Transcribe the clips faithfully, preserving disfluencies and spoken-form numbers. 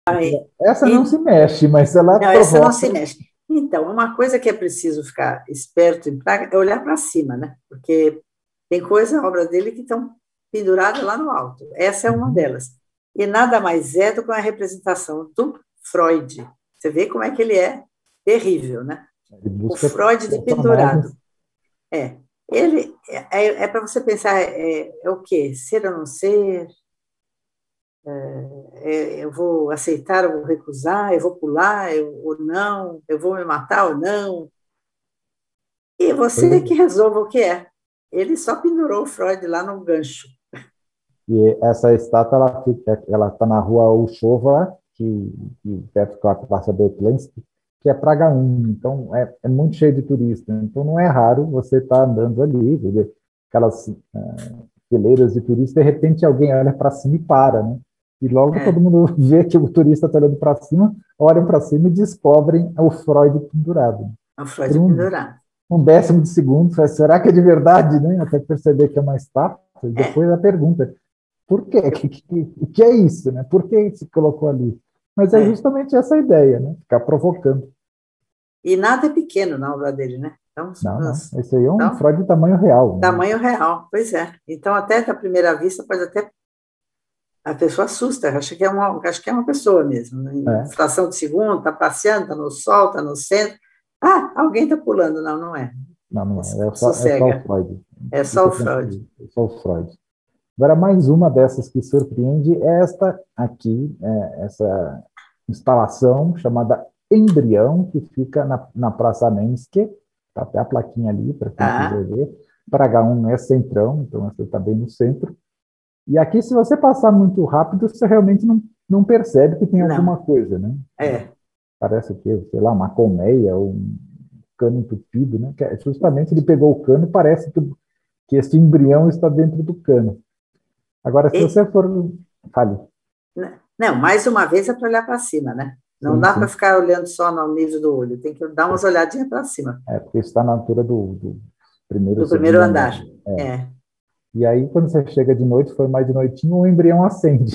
Aí, Essa não e- se mexe, mas ela não, essa não provoca. se mexe. Então, uma coisa que é preciso ficar esperto em praga é olhar para cima, né? Porque tem coisa, obras dele, que estão penduradas lá no alto. Essa é uma Uhum. delas. E nada mais é do que uma representação do Freud. Você vê como é que ele é terrível, né? Ele O busca Freud de pendurado. personagens. É. Ele é, é para você pensar, é, é o quê? Ser ou não ser? É, eu vou aceitar ou vou recusar? Eu vou pular eu, ou não? Eu vou me matar ou não? E Pois você que é. resolva o que é. Ele só pendurou o Freud lá no gancho. E essa estátua, ela fica, ela está na rua Ushova, que, que perto da Praça Betlenski, que é Praga um. Então, é, é muito cheio de turista. Então, não é raro você estar andando ali, ver aquelas uh, fileiras de turistas, de repente alguém olha para cima e para, né? E logo todo É, mundo vê que o turista está olhando para cima, olham para cima e descobrem o Freud pendurado. o Freud Por um, pendurado. um décimo de segundo, fala, será que é de verdade, né? Até perceber que é uma estátua, e É, depois a pergunta, por quê? eu- Que, que, o que é isso, né? Por que se colocou ali? Mas é é. justamente essa a ideia, né? Ficar provocando. E nada é pequeno na obra dele, né? Então, Não, não. nós- Esse aí é um então, Freud de tamanho real, né? tamanho real, pois é. Então, até à primeira vista, pode até a pessoa assusta, acha que é uma, acha que é uma pessoa mesmo. Né? Em É. fração de segundo, está passeando, está no sol, está no centro. Ah, alguém está pulando. Não, não é. Não, não é. É só, é só o Sossega. Freud. É só Fica o Freud. tranquilo. É só o Freud. Agora, mais uma dessas que surpreende é esta aqui, é essa instalação chamada Embrião, que fica na, na Praça Nenske, está até a plaquinha ali, para quem quiser Tá? ver. Para H um é centrão, então você está bem no centro. E aqui, se você passar muito rápido, você realmente não, não percebe que tem alguma Não. coisa, né? É. Parece que, sei lá, uma colmeia ou um cano entupido, né? Que é justamente ele pegou o cano, parece que, que esse embrião está dentro do cano. Agora, se E, você for... Fale. não, mais uma vez é para olhar para cima, né? Não Sim, dá para sim. ficar olhando só no nível do olho, tem que dar umas olhadinhas para cima, É, porque está na altura do, do primeiro ou do primeiro segundo andar. andar. É. É. E aí, quando você chega de noite, foi mais de noitinho, o embrião acende.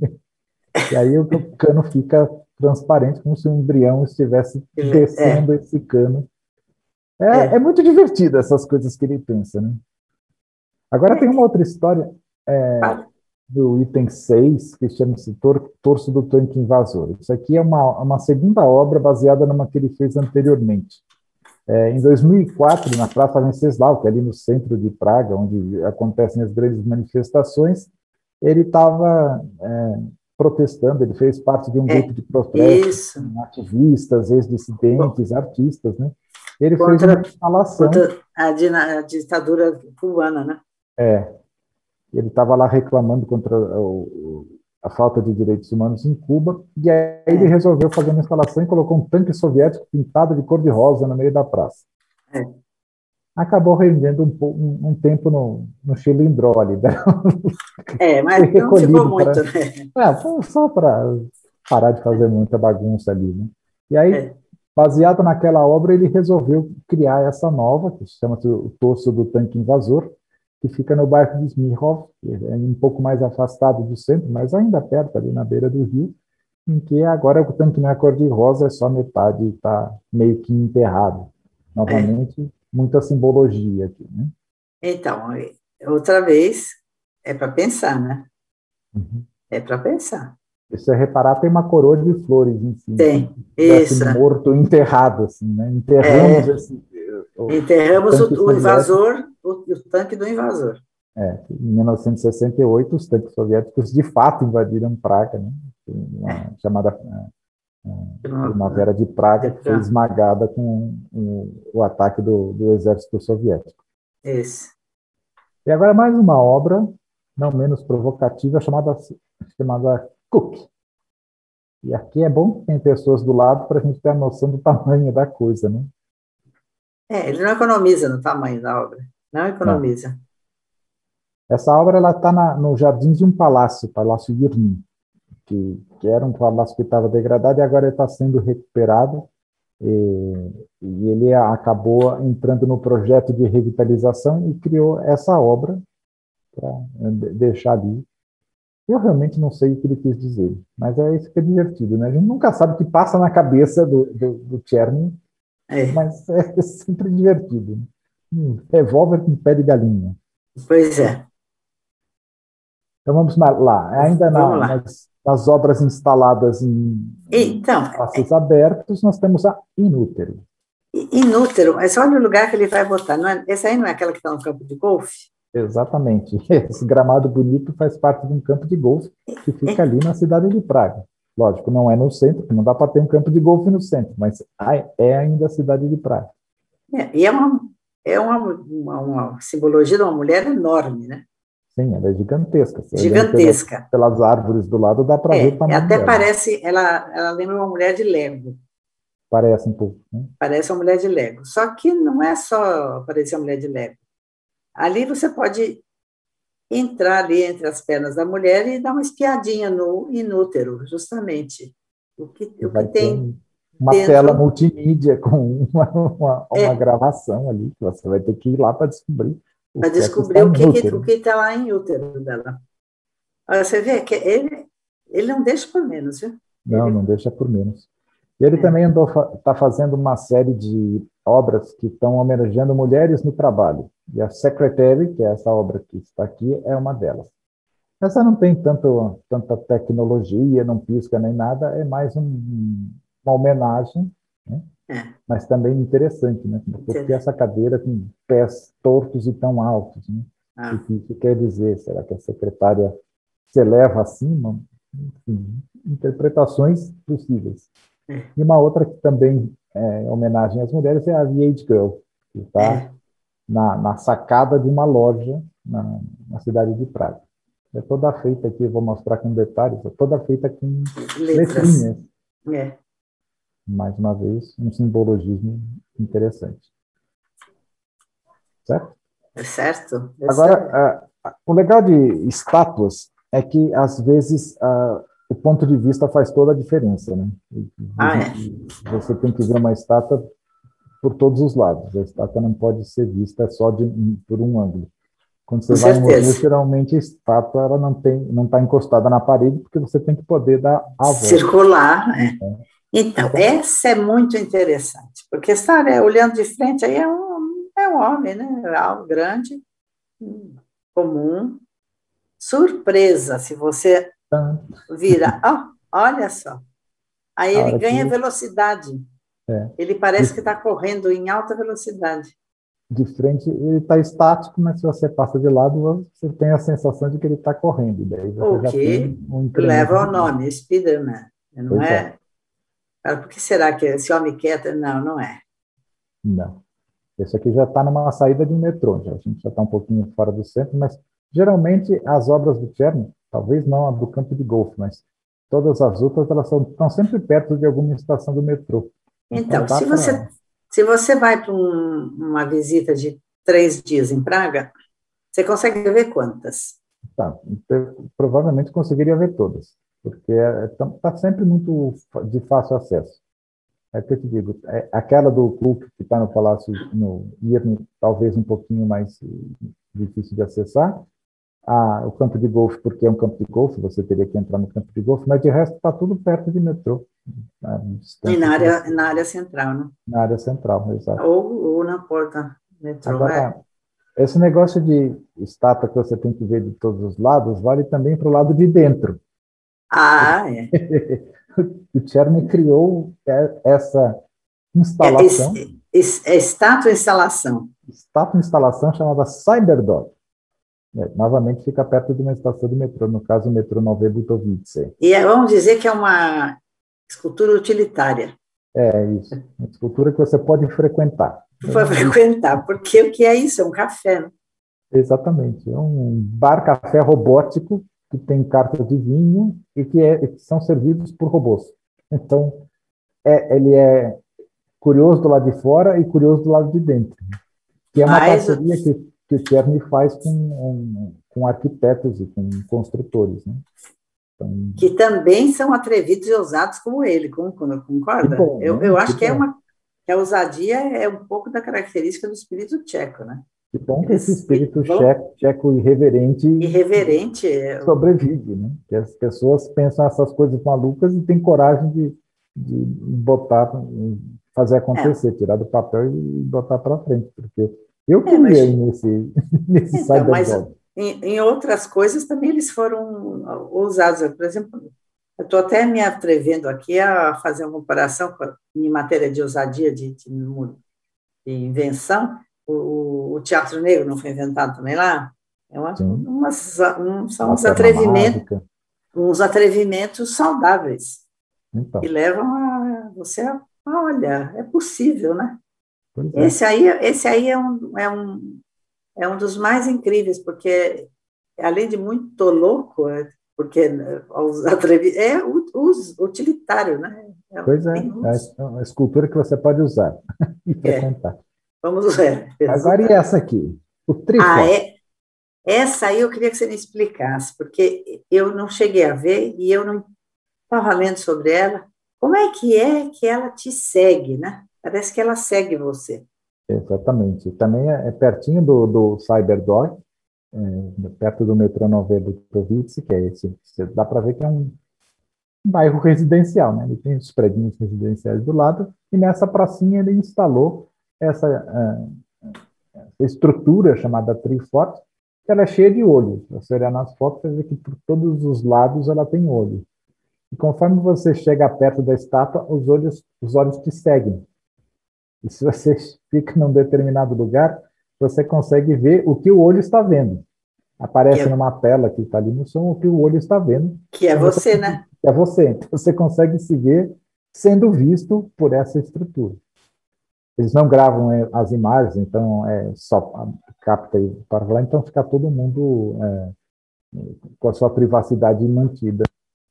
E aí o cano fica transparente, como se o embrião estivesse É. descendo esse cano. É, é É. muito divertido essas coisas que ele pensa, né? Agora tem uma É. outra história Fala. do item seis que chama-se Tor Torso do Tanque Invasor. Isso aqui é uma, uma segunda obra baseada numa que ele fez anteriormente. É, em dois mil e quatro, na Praça Venceslau, que é ali no centro de Praga, onde acontecem as grandes manifestações, ele estava é, protestando, ele fez parte de um grupo É. de protesto, Isso. com ativistas, Bom, ex-dissidentes, artistas, né? Ele fez uma contra, instalação, contra a, dina- a ditadura cubana, né? é, ele estava lá reclamando contra o, a falta de direitos humanos em Cuba, e aí ele É. resolveu fazer uma instalação e colocou um tanque soviético pintado de cor-de-rosa no meio da praça. É. Acabou rendendo um, um, um tempo no, no Chilindró ali, né? É, Foi mas não ficou recolhido muito, para... né? Ah, só para parar de fazer muita bagunça ali, né? E aí, É. baseado naquela obra, ele resolveu criar essa nova, que se chama o Torso do Tanque Invasor, que fica no bairro de Smíchov, que é um pouco mais afastado do centro, mas ainda perto, ali na beira do rio, em que agora o tanque não é cor-de-rosa, é só metade, está meio que enterrado. É. Novamente, muita simbologia aqui, né? Então, outra vez, é para pensar, né? Uhum. É para pensar. Se você reparar, tem uma coroa de flores em cima, como Tem. se tivesse Isso. morto enterrado, assim, né? Enterramos É. esse, o, o Enterramos tanque o, o soviético. invasor, o, o tanque do invasor. É, em mil novecentos e sessenta e oito, os tanques soviéticos de fato invadiram Praga, né? É. Uma chamada Primavera de Praga, que foi É. esmagada com o, o ataque do, do exército soviético. Esse. E agora mais uma obra, não menos provocativa, chamada, chamada Cook. E aqui é bom que tem pessoas do lado para a gente ter a noção do tamanho da coisa, né? É, ele não economiza no tamanho da obra. Não Não. economiza. Essa obra ela está no jardim de um palácio, Palácio Yurnin, que, que era um palácio que estava degradado e agora está sendo recuperado. E, e ele acabou entrando no projeto de revitalização e criou essa obra para deixar ali. Eu realmente não sei o que ele quis dizer, mas é isso que é divertido, né? A gente nunca sabe o que passa na cabeça do, do, do Cherny, É, mas é sempre divertido. Né? Um revólver com pé de galinha. pois é. Então vamos lá, ainda Vamos na, lá. nas, nas obras instaladas em, em Então, espaços abertos, nós temos a Inútero. inútero, mas olha o lugar que ele vai botar. Não é, esse aí não é aquela que está no campo de golfe? Exatamente. Esse gramado bonito faz parte de um campo de golfe que fica ali na cidade de Praga. Lógico, não é no centro, porque não dá para ter um campo de golfe no centro, mas é ainda a cidade de Praga. É, e é uma, é uma, uma, uma simbologia de uma mulher enorme, né? Sim, ela é gigantesca. Você olhando pelas, Gigantesca. pelas árvores do lado, dá para ver o É, tamanho até dela. parece, ela, ela lembra uma mulher de Lego. Parece um pouco. Né? Parece uma mulher de Lego. Só que não é só parecer uma mulher de Lego. Ali você pode entrar ali entre as pernas da mulher e dar uma espiadinha no inútero, justamente. O que, o que Vai ter tem um, uma dentro. tela multimídia com uma, uma, uma É, gravação ali, que você vai ter que ir lá para descobrir o para que é que descobrir está o em que que, o útero. que está lá em útero dela. Olha, você vê que ele, ele não deixa por menos, viu? Não, Ele, não deixa por menos. E ele é, também está fazendo uma série de obras que estão homenageando mulheres no trabalho. E a Secretary, que é essa obra que está aqui, é uma delas. Essa não tem tanto, tanta tecnologia, não pisca nem nada, é mais um, uma homenagem, né? é, Mas também interessante, né? Porque entendeu? essa cadeira tem pés tortos e tão altos, né? O Ah, que isso quer dizer? Será que a secretária se eleva acima? Enfim, interpretações possíveis. é, E uma outra que também é homenagem às mulheres é a V H Girl, que está é, na, na sacada de uma loja na, na cidade de Praga. É toda feita aqui, vou mostrar com detalhes, é toda feita com letras. letrinhas. É, Mais uma vez, um simbologismo interessante. Certo? é certo? Essa, Agora, uh, o legal de estátuas é que, às vezes, uh, o ponto de vista faz toda a diferença. Né? ah, é. Você tem que ver uma estátua por todos os lados. A estátua não pode ser vista só de, por um ângulo. Quando você Com vai em museu, certeza. geralmente a estátua ela não tem, não está encostada na parede, porque você tem que poder dar a volta. Circular, é. Então, Então, essa é muito interessante, porque estar é, olhando de frente aí é um, é um homem, né? É algo grande, comum. Surpresa, se você vira, oh, olha só. Aí a ele hora que ganha velocidade. é, Ele parece que de, está correndo em alta velocidade. de frente ele está estático, mas se você passa de lado, você tem a sensação de que ele está correndo. Daí você O já tem que um incremento leva de ao vida. nome, Spiderman. Não Pois é, é? Por que será que esse homem quieto? Não, não é. não. Esse aqui já está numa saída de um metrô, já, a gente já está um pouquinho fora do centro, mas geralmente as obras do Cherny, talvez não a do campo de golfe, mas todas as outras elas são, estão sempre perto de alguma estação do metrô. Então Então, dá se você, para. se você vai para um, uma visita de três dias em Praga, você consegue ver quantas? Tá, então, provavelmente conseguiria ver todas, porque está sempre muito de fácil acesso. É que eu te digo, é, aquela do clube que está no Palácio, no Irne, talvez um pouquinho mais eh, difícil de acessar. Ah, o campo de golfe, porque é um campo de golfe, você teria que entrar no campo de golfe, mas de resto está tudo perto de metrô, né, E distância na que área, você, na área central, né? na área central, exato. Ou, ou na porta metrô. É. Agora, esse negócio de estátua que você tem que ver de todos os lados, vale também para o lado de dentro. Ah, é. O Cherny criou essa É, es- instalação, es- é estátua instalação. estátua instalação chamada Cyberdog. É, novamente fica perto de uma estação de metrô, no caso o metrô Nové Butovice. E é, vamos dizer que é uma escultura utilitária. É isso, uma escultura que você pode frequentar. Para frequentar, porque o que é isso? É um café, né? Exatamente, é um bar-café robótico que tem cartas de vinho e que, é, que são servidos por robôs. Então, é, ele é curioso do lado de fora e curioso do lado de dentro, que é uma Mas parceria que, que o Cherny faz com, um, com arquitetos e com construtores. Né? Então, que também são atrevidos e ousados como ele, que concorda? bom, Eu, né? eu Que acho que é bom. uma que a ousadia é um pouco da característica do espírito tcheco, né? Que bom que esse Eles espírito vão checo, checo irreverente irreverente. sobrevive, né? Que as pessoas pensam essas coisas malucas e têm coragem de, de botar, fazer É, acontecer, tirar do papel e botar para frente, porque eu é, queria mas ir nesse, nesse então, mas cyberdog. em, em outras coisas também eles foram usados. Por exemplo, eu estou até me atrevendo aqui a fazer uma comparação com a, em matéria de ousadia, de, de, de invenção. O, o teatro negro não foi inventado também lá? É uma, Sim, umas, um, são uns lanterna atrevimentos, mágica. uns atrevimentos saudáveis que Então, levam a você, a, olha, é possível, né? pois é. Esse aí, esse aí é um, é um, é um dos mais incríveis, porque além de muito louco, é, porque né, os atrevi, é o, os, utilitário, né? É, Pois é, tem uns, é uma escultura que você pode usar e é, frequentar. vamos ver, Agora, e exatamente. essa aqui? O Ah, Triforce. é, essa aí eu queria que você me explicasse, porque eu não cheguei a ver e eu não estava lendo sobre ela. Como é que é que ela te segue, né? Parece que ela segue você. Exatamente. Também é, é pertinho do, do Cyberdog, é, perto do metrô Nové Butovitz, que é esse. Você, dá para ver que é um, um bairro residencial, né? Ele tem os prédios residenciais do lado, e nessa pracinha ele instalou essa, uh, essa estrutura chamada Triforce, que ela é cheia de olhos. Se você olhar nas fotos, você vê que por todos os lados ela tem olho. E conforme você chega perto da estátua, os olhos, os olhos te seguem. E se você fica num determinado lugar, você consegue ver o que o olho está vendo. Que Aparece é, numa tela que está ali no som o que o olho está vendo. que é Então você, você, né? é você. Então você consegue se ver sendo visto por essa estrutura. Eles não gravam é, as imagens, então é só capta e para lá, então fica todo mundo é, com a sua privacidade mantida.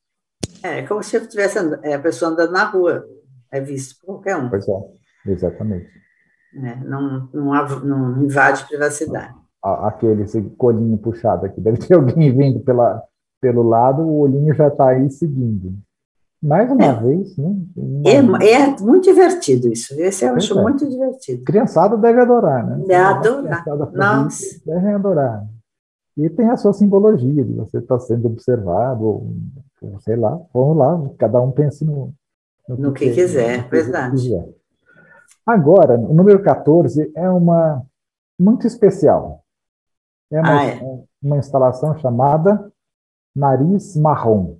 É como se eu tivesse and- é, a pessoa andando na rua, é visto por qualquer um, Pois é, exatamente. né? Não, não, há- não invade privacidade. Aquele esse colinho puxado aqui. Deve ter alguém vindo pela, pelo lado, o olhinho já está aí seguindo. Mais uma É, vez, né? é, Uma, é muito divertido isso. Esse eu pois acho é. muito divertido. Criançada deve adorar, né? É Você levar a adorar. criançada para ver isso, Nossa, devem adorar. E tem a sua simbologia de você estar sendo observado, ou, sei lá, vamos lá, cada um pense no, no que, no que que, no quiser, que verdade. quiser. Agora, o número quatorze é uma muito especial. É uma, Ah, é. uma instalação chamada Nariz Marrom.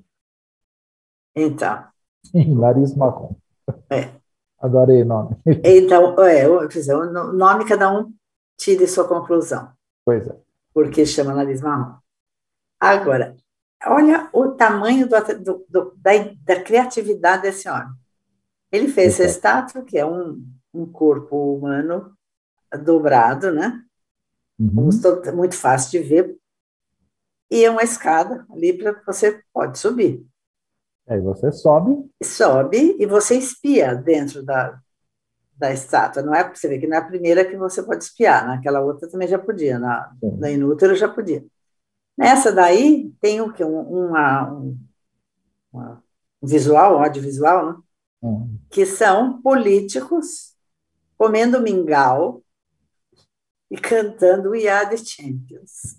Então, Sim, Nariz Marrom. é. Adorei o nome. Então, é, o quer dizer, o nome cada um tire sua conclusão, Pois é. porque chama nariz marrom. Agora, olha o tamanho do, do, do, da, da criatividade desse homem. Ele fez essa Exato. estátua, que é um, um corpo humano dobrado, né? Uhum. Muito fácil de ver, e é uma escada ali para você pode subir. Aí você sobe, Sobe e você espia dentro da, da estátua. Não é, você vê que não é a primeira que você pode espiar, naquela outra também já podia, na, na sim. Inútero já podia. Nessa daí tem o que? Um, uma, um, uma, um visual, um audiovisual, né? Hum. Que são políticos comendo mingau e cantando We Are the Champions.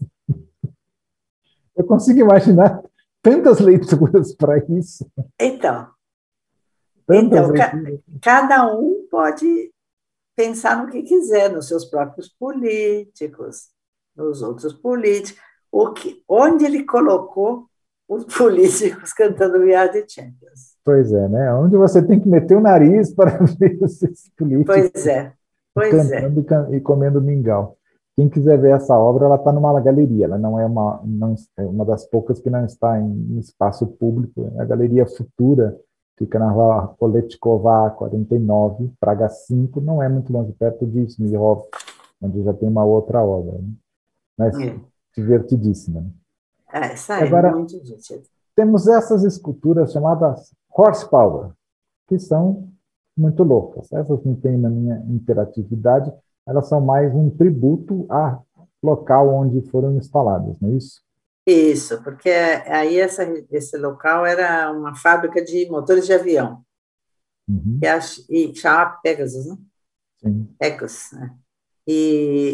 Eu consigo imaginar tantas leituras para isso, Então, tantas então ca, leituras. cada um pode pensar no que quiser, nos seus próprios políticos, nos outros políticos, o que, onde ele colocou os políticos cantando We Are the Champions. Pois é, né? Onde você tem que meter o nariz para ver esses políticos Pois é, pois é. cantando e, can- e comendo mingau. Quem quiser ver essa obra, ela está numa galeria. Ela não é uma, não, é uma das poucas que não está em, em espaço público. É a Galeria Futura, fica na rua Poletkova quarenta e nove, Praga cinco, não é muito longe, perto de Smilhov, onde já tem uma outra obra, né? Mas É. divertidíssima, né? Essa E é agora, muito divertida. temos essas esculturas chamadas horsepower, que são muito loucas. Essas não têm na minha interatividade, elas são mais um tributo ao local onde foram instaladas, não é isso? Isso, porque aí essa, esse local era uma fábrica de motores de avião, que Uhum, é a, e chamava Pegasus, né? sim. Pegasus, né? E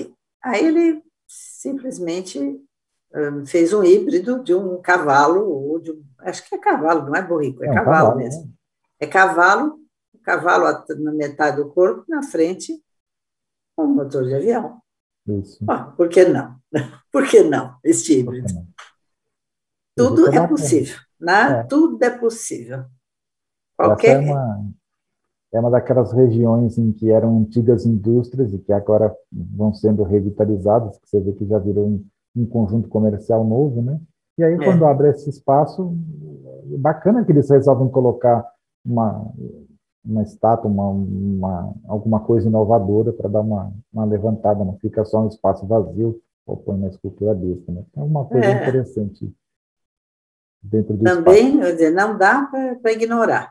Aí ele simplesmente hum, fez um híbrido de um cavalo, ou de um, acho que é cavalo, não é burrico, é É um cavalo cavalo, mesmo. né? É cavalo, cavalo at- na metade do corpo, na frente, um motor de avião. Isso. Bom, por que não? Por que não, este Por que híbrido? não? Quer dizer, Tudo é toda uma- possível, né? é, Tudo é possível. essa é Qualquer. uma, é uma daquelas regiões em que eram antigas indústrias e que agora vão sendo revitalizadas, que você vê que já virou um, um conjunto comercial novo, né? E aí, quando É, abre esse espaço, é bacana que eles resolvem colocar uma, uma estátua, uma, uma, alguma coisa inovadora para dar uma, uma levantada, não fica só um espaço vazio ou põe uma escultura besta, né? É uma coisa é. interessante dentro do espaço. Também, quer dizer, não dá para ignorar.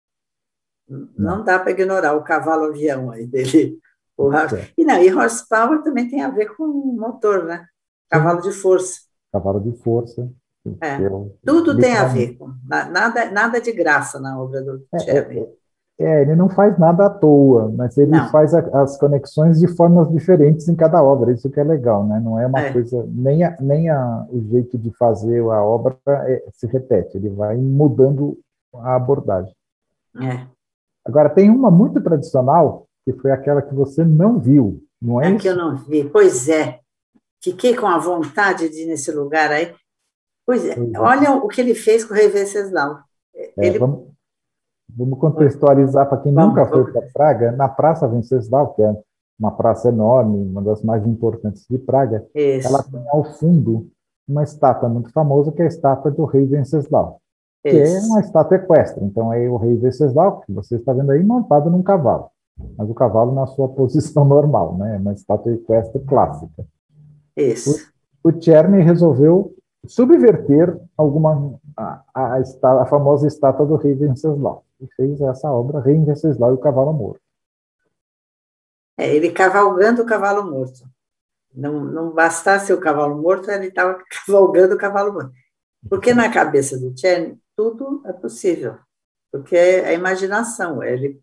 Não Não, dá para ignorar o cavalo-avião aí dele. O horse- é. E não, e horsepower também tem a ver com motor, né? Cavalo Sim, de força. cavalo de força, que É. é o- Tudo tem a ver literalmente. com. na- Nada, nada de graça na obra do É, Czerny. é, é, ele não faz nada à toa, mas ele Não. faz a- as conexões de formas diferentes em cada obra, isso que é legal, né? Não é uma É, coisa, nem, a, nem a, o jeito de fazer a obra é, se repete, ele vai mudando a abordagem. é. Agora, tem uma muito tradicional, que foi aquela que você não viu, não é É que eu isso? não vi. Pois é. Fiquei com a vontade de ir nesse lugar aí. Pois é. Pois é. Olha o que ele fez com o rei Venceslau. É, Ele. vamos, vamos contextualizar para quem nunca Vamos, foi vamos. para Praga, na Praça Venceslau, que é uma praça enorme, uma das mais importantes de Praga, ela Isso, tem ao fundo uma estátua muito famosa, que é a estátua do rei Venceslau, que é isso. uma estátua equestre. Então, é o rei Venceslau, que você está vendo aí, montado num cavalo, mas o cavalo na sua posição normal, né? É uma estátua equestre clássica. O, Isso. o Czerny resolveu subverter alguma a, a, a, a famosa estátua do rei Venceslau e fez essa obra, Rei Venceslau e o Cavalo Morto. É, ele cavalgando o cavalo morto. Não, não bastasse o cavalo morto, ele estava cavalgando o cavalo morto. Porque na cabeça do Czerny, tudo é possível. Porque é a imaginação. Ele,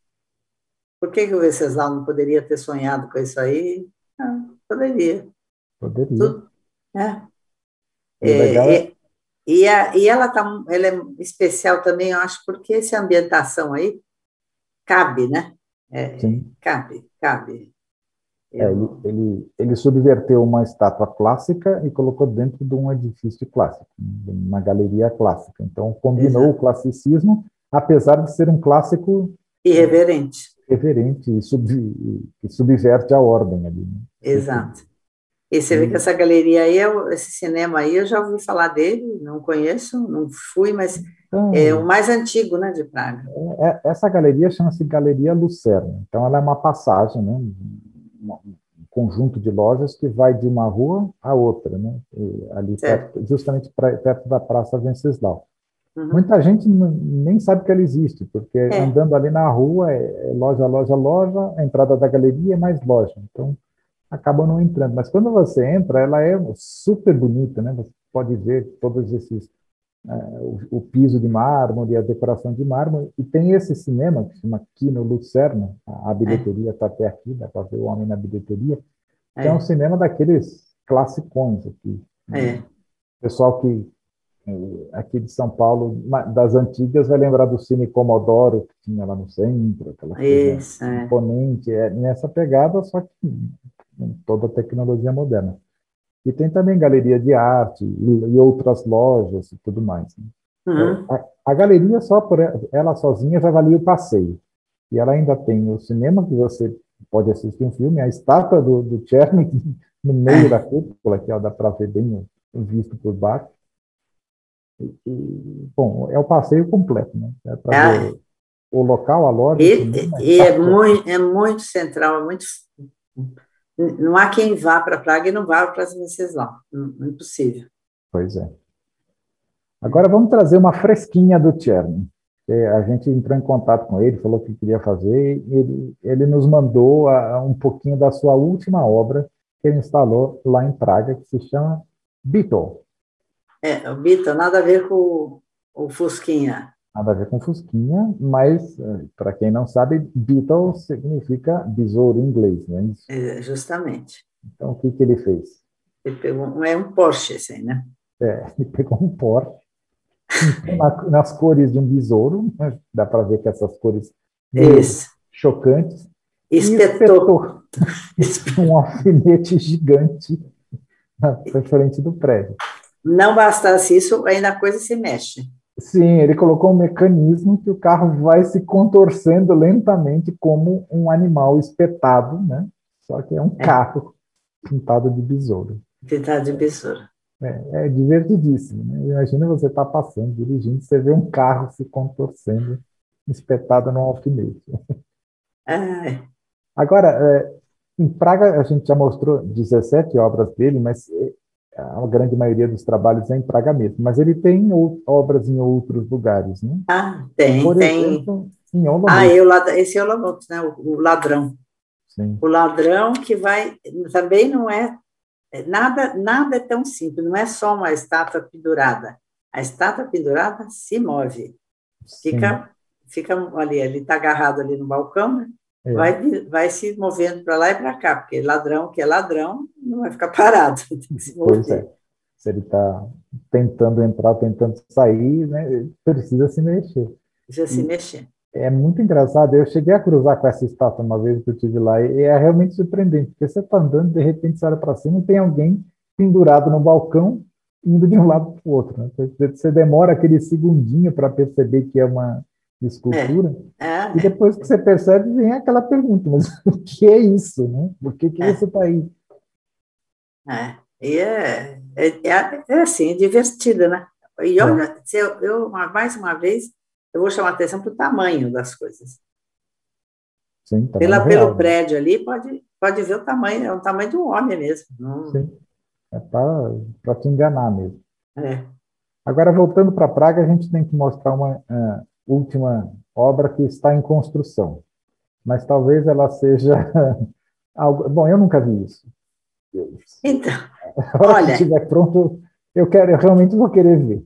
por que, que o Venceslau não poderia ter sonhado com isso aí? Não, poderia. Poderia. Tudo, né? E o legal É, é, e, e, a, e ela, tá, ela é especial também, eu acho, porque essa ambientação aí cabe, né? É, sim, cabe, cabe. é, ele, Eu, ele, ele subverteu uma estátua clássica e colocou dentro de um edifício clássico, de uma galeria clássica. Então, combinou o exato. classicismo, apesar de ser um clássico Irreverente, reverente e, sub, e subverte a ordem ali, né? Muito, exato. E você vê que e, essa galeria aí, eu- esse cinema aí, eu já ouvi falar dele, não conheço, não fui, mas é o então, mais antigo, né, de Praga. é- é- essa galeria chama-se Galeria Lucerna. Então, ela é uma passagem, né? Um um conjunto de lojas que vai de uma rua à outra, né? E ali Certo. perto, justamente pra, perto da Praça Venceslau. Uhum. Muita gente n- nem sabe que ela existe, porque É, andando ali na rua é é loja, loja, loja, a entrada da galeria é mais loja. Então, acaba não entrando. Mas quando você entra, ela é super bonita, né? Você pode ver todos esses o, o piso de mármore, a decoração de mármore, e tem esse cinema que se chama Kino Lucerna, a, a é, bilheteria está até aqui, dá para ver o homem na bilheteria, que é um é, cinema daqueles classicões aqui. Né? é. O pessoal que eh, aqui de São Paulo, ma- das antigas, vai lembrar do Cine Comodoro, que tinha lá no centro, aquela coisa Isso, é. imponente, é nessa pegada, só que com toda a tecnologia moderna. E tem também galeria de arte e, e outras lojas e tudo mais. Né? É, Uhum. a, a galeria, só por ela sozinha, já valia o passeio. E ela ainda tem o cinema, que você pode assistir um filme, a estátua do, do Czerny no meio da É. cúpula, que ó, dá para ver bem o, o visto por baixo. E, e, bom, é o passeio completo, né? É para ver É. o, o local, a loja, o E, cinema, a e é estátua. muito, é muito central, é muito. Não há quem vá para Praga e não vá para as Venceslau. Não, impossível. Pois é. Agora vamos trazer uma fresquinha do Czerny. É, a gente entrou em contato com ele, falou que queria fazer, e ele, ele nos mandou a, um pouquinho da sua última obra que ele instalou lá em Praga, que se chama Beetle. É, o Bita, nada a ver com o, o Fusquinha. Nada a ver com Fusquinha, mas, para quem não sabe, Beetle significa besouro em inglês, né? É, justamente. Então, o que, que ele fez? Ele pegou, um- é um Porsche esse aí, né? É, ele pegou um Porsche, pintou na- nas cores de um besouro, né? Dá para ver que essas cores meio Isso. chocantes, e Espetou. espetou um alfinete gigante na frente do prédio. Não bastasse isso, ainda a coisa se mexe. Sim, ele colocou um mecanismo que o carro vai se contorcendo lentamente como um animal espetado, né? Só que é um É, carro pintado de besouro. pintado de besouro. É, é divertidíssimo, né? Imagina você estar passando, dirigindo, você vê um carro se contorcendo, espetado num alfinete. Ah, Agora, é, em Praga, a gente já mostrou dezessete obras dele, mas é, a grande maioria dos trabalhos é em Praga mesmo. Mas ele tem ou- obras em outros lugares, né? ah, tem, Por tem. exemplo, em Ah, Olomouc. eu, esse é o Olomouc, né? O, o ladrão. Sim, O ladrão que vai. Também não é. Nada, nada é tão simples, não é só uma estátua pendurada. A estátua pendurada se move. sim. Fica, fica ali, ele está agarrado ali no balcão, né? É, Vai, vai se movendo para lá e para cá, porque ladrão que é ladrão não vai ficar parado, tem que se pois é. mover. Se ele está tentando entrar, tentando sair, né, ele precisa se mexer. Precisa se E mexer. é muito engraçado. Eu cheguei a cruzar com essa estátua uma vez que eu estive lá, e é realmente surpreendente, porque você está andando, de repente você olha para cima e tem alguém pendurado no balcão, indo de um lado para o outro. Né? Você você demora aquele segundinho para perceber que é uma É, escultura, e é, depois que você percebe, vem aquela pergunta: mas o que é isso? Né? Por que, que você é, está aí? é. E é, é, é, é assim, é divertida, né? E É, olha, se eu, eu, mais uma vez, eu vou chamar a atenção para o tamanho das coisas. sim, tamanho Pela, pelo real. Né? prédio ali, pode, pode ver o tamanho, é o tamanho do homem mesmo. Não, Sim, é para te enganar mesmo. é. Agora, voltando para Praga, a gente tem que mostrar uma uh, última obra que está em construção, mas talvez ela seja algo. Bom, eu nunca vi isso. Então, A hora que olha, estiver pronto, eu quero, eu realmente vou querer ver.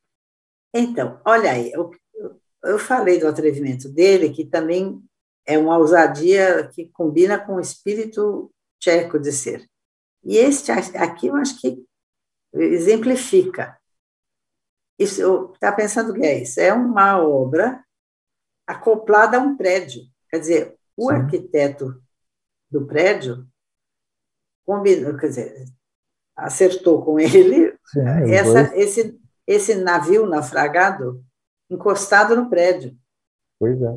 então, olha aí, eu, eu falei do atrevimento dele, que também é uma ousadia que combina com o espírito tcheco de ser. E este aqui eu acho que exemplifica. Isso, eu estava pensando o que é isso? É uma obra acoplada a um prédio. Quer dizer, o Sim, arquiteto do prédio combinou, quer dizer, acertou com ele sim, os essa, dois, esse, esse navio naufragado encostado no prédio. pois é.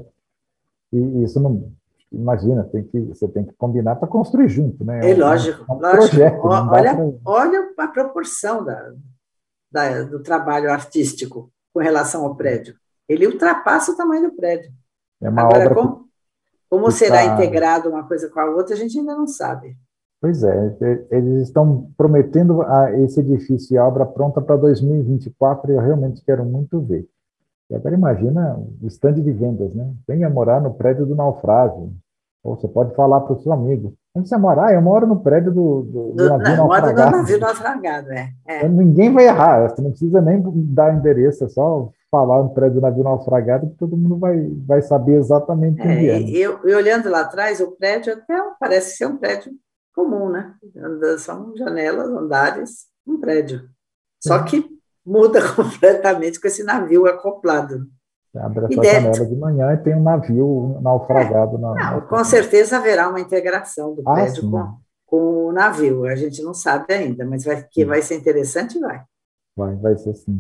E isso não. Imagina, tem que, você tem que combinar para construir junto, né? É É um, é um, lógico, é um lógico. projeto, não dá para. Olha, olha a proporção da, da, do trabalho artístico com relação ao prédio. Ele ultrapassa o tamanho do prédio. É uma Agora, obra que como, como será está. integrado uma coisa com a outra, a gente ainda não sabe. Pois é, e- eles estão prometendo a, esse edifício e a obra pronta para dois mil e vinte e quatro e eu realmente quero muito ver. E agora imagina o stand de vendas, né? Venha morar no prédio do naufrágio. Ou você pode falar para o seu amigo. Onde você mora? Ah, eu moro no prédio do, do, do Do, navio não, mora no naufragado. navio naufragado, é. Então, é. ninguém vai errar, você não precisa nem dar endereço, é só falar no prédio do navio naufragado que todo mundo vai, vai saber exatamente É, onde é. Né? e, eu, e olhando lá atrás, o prédio até parece ser um prédio comum, né? São janelas, andares, um prédio. Só Sim. que muda completamente com esse navio acoplado. Você abre a E sua deve, janela de manhã e tem um navio é, naufragado na, na não, com frente. certeza haverá uma integração do Ah, prédio com, sim, com o navio. A gente não sabe ainda, mas vai, que sim, vai ser interessante, vai. vai, vai ser assim.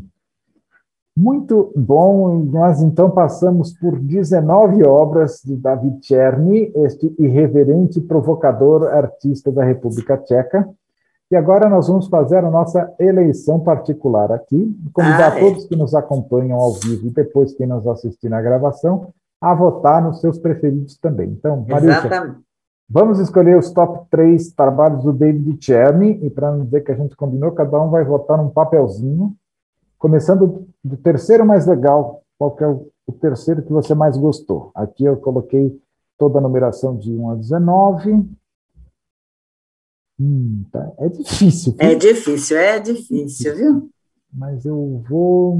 Muito bom, nós então passamos por dezenove obras de David Czerny, este irreverente e provocador artista da República Tcheca. E agora nós vamos fazer a nossa eleição particular aqui, convidar Ah, é, todos que nos acompanham ao vivo e depois quem nos assistir na gravação a votar nos seus preferidos também. Então, Marília, exatamente. vamos escolher os top três trabalhos do David Czerny, e para não dizer que a gente combinou, cada um vai votar num papelzinho, começando do terceiro mais legal, qual que é o, o terceiro que você mais gostou. Aqui eu coloquei toda a numeração de um a dezenove. Hum, tá. É difícil, É viu? difícil, é É difícil, difícil. viu? Mas eu vou.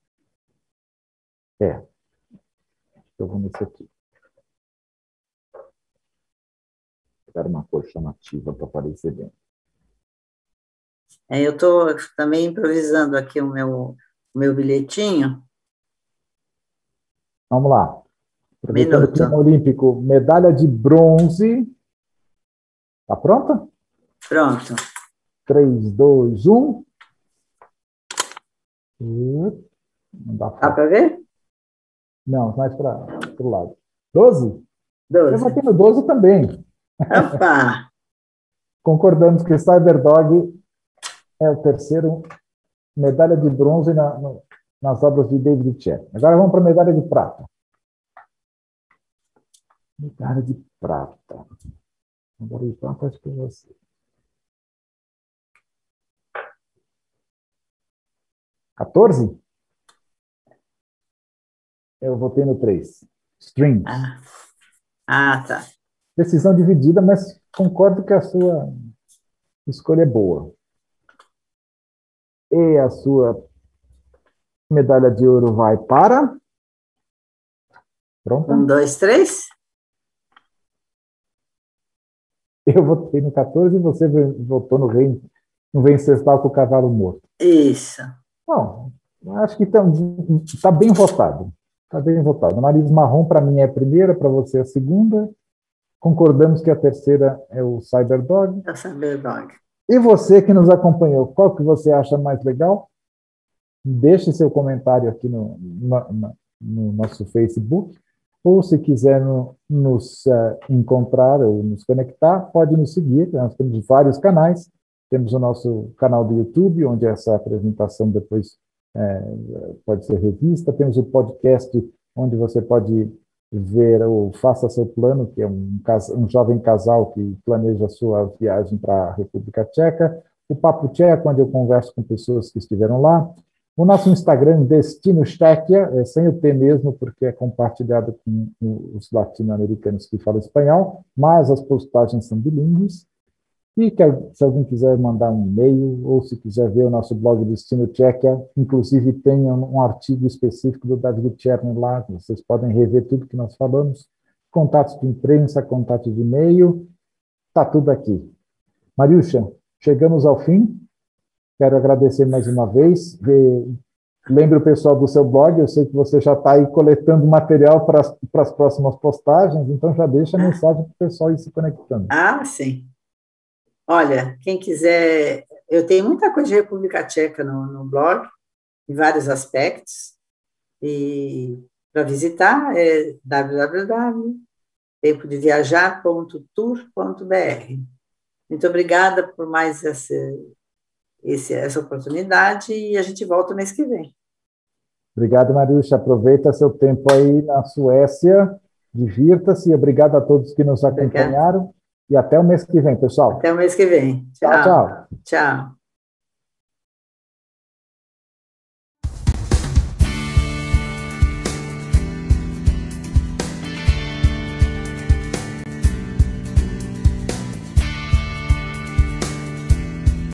É, eu vou nesse aqui. pegar uma cor chamativa para aparecer bem. É, eu estou também improvisando aqui o meu, o meu bilhetinho. Vamos lá. Aproveitando o Minuto. clima olímpico, medalha de bronze. Está pronta? Pronto. três, dois, um. Não dá Dá para ver? Não, mais para o lado. doze? doze. Eu bati no doze também. Opa! Concordamos que Cyberdog é o terceiro medalha de bronze na, no, nas obras de David Chapman. Agora vamos para a medalha de prata. Medalha de prata. Medalha de prata, acho que é você. quatorze? Eu votei no três. Strings. Ah, ah tá. Decisão dividida, mas concordo que a sua escolha é boa. E a sua medalha de ouro vai para... Pronto? Um, dois, três. Eu votei no quatorze e você votou no rei, no Venceslau com o cavalo morto. Isso. Bom, acho que está tá bem votado. Está bem votado. O nariz marrom, para mim, é a primeira, para você é a segunda. Concordamos que a terceira é o Cyberdog. É o Cyberdog. E você que nos acompanhou, qual que você acha mais legal? Deixe seu comentário aqui no, no, no nosso Facebook. Ou se quiser no, nos uh, encontrar ou nos conectar, pode nos seguir. Nós temos vários canais. Temos o nosso canal do YouTube, onde essa apresentação depois é, pode ser revista. Temos o podcast, onde você pode ver o Faça Seu Plano, que é um, um jovem casal que planeja a sua viagem para a República Tcheca. O Papo Tcheco, onde eu converso com pessoas que estiveram lá. O nosso Instagram, Destino Tchequia, é sem o T mesmo, porque é compartilhado com os latino-americanos que falam espanhol, mas as postagens são bilíngues. E que, se alguém quiser mandar um e-mail, ou se quiser ver o nosso blog Destino Tchequia, inclusive tem um, um artigo específico do David Chapman lá, vocês podem rever tudo que nós falamos, contatos de imprensa, contatos de e-mail, está tudo aqui. Mariucha, chegamos ao fim. Quero agradecer mais uma vez. Lembre o pessoal do seu blog, eu sei que você já está aí coletando material para as, para as próximas postagens, então já deixa a mensagem para o pessoal ir se conectando. Ah, sim. Olha, quem quiser, eu tenho muita coisa de República Tcheca no, no blog, em vários aspectos, e para visitar é w w w ponto tempo de viajar ponto tour ponto b r. Muito obrigada por mais essa, esse, essa oportunidade e a gente volta mês que vem. Obrigado, Mariucha. Aproveita seu tempo aí na Suécia, divirta-se. Obrigado a todos que nos acompanharam. Obrigada. E até o mês que vem, pessoal. Até o mês que vem. Tchau, tchau. Tchau. Tchau.